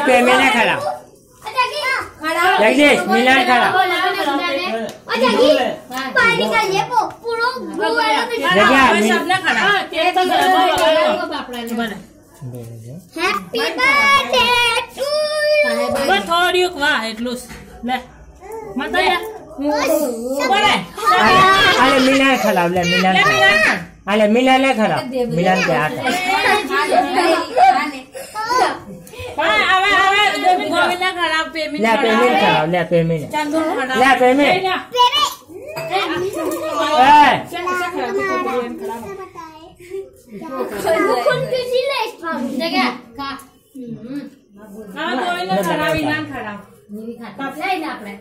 payment खड़ा जगदीश मिलन खड़ा happy birthday to you थोड़ी वाह એટલું લે મત લે अरे मिलन खड़ा ले मिलन अरे मिलन ले खड़ा मिलन के हाथ હવે ગોવિંદ ખરા પેમેન્ટ ले पेमेंट खड़ा ले पेमेंट ચાંદો ખરા ले पेमेंट कौन किसी ले जगह का હા ગોવિંદ ખરા વિનાન ખરા नहीं खाता नहीं ना આપણે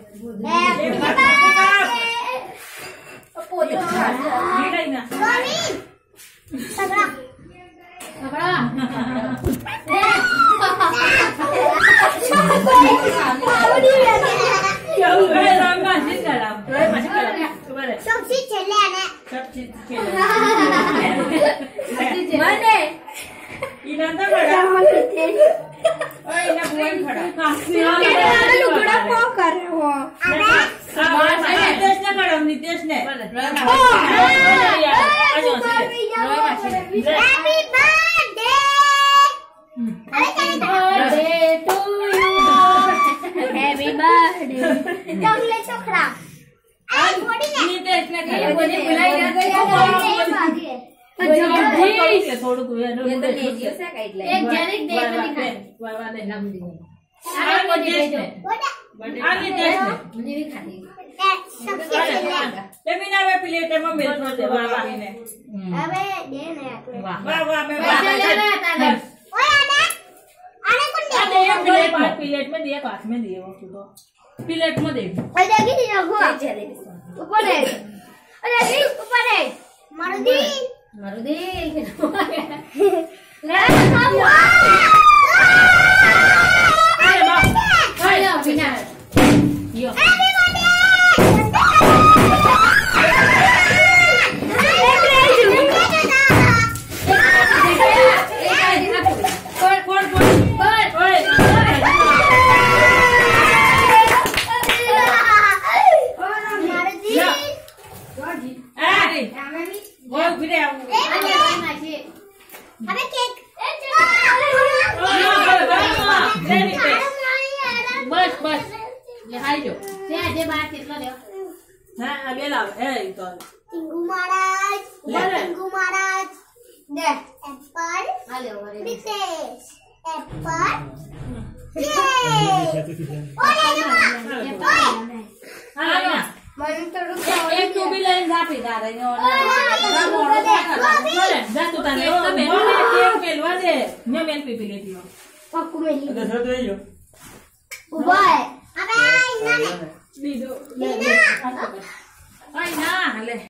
પોતે ની લઈ ના ગોવિંદ પકડા પકડા કેવું કરે રંગા છે ખરા રોય પાછી ખરા બરાબર सबसे चले आने सब चीज खेला મને ઈના તો ખરા ઓય ઈના બોલ ખરા मेरा लुगड़ा को कर रहे हो नितेश ने खड़ा नितेश ने happy birthday birthday to you happy birthday chocolate छोकरा आई बॉडी ने नितेश ने खड़ा बोले बुलाई ना गया થોડું एक जरिक दे तो दिखा आ नितेश ने मुझे भी खानी सबसे ले मीना वे प्लेट में मिल दे बाबा ने अबे दे ना वाह वाह मैं ओए आने कौन दे ये प्लेट में दिया हाथ में दिए वो तो प्लेट में दे ओए देखी थी ना हुआ ऊपर है अरे देखी ऊपर है मारुति ले अरे वाह हेलो बिना यो बस बस ये हाई जो दे बात कितना दे हां अबे लाओ ए तो टिंगू महाराज टिंगू महाराज दे एप्पल हेलो नितेश एप्पल ये ओए हां मन तो रुक एक टू भी लाइन जा पे जा रही हो जा तू तने ओ मैं केम केलवा दे मैं मेन पे ले दियो पक्कू में ली तो सर दे जो उबा है अबे इन्होंने दी दो ले आई ना ले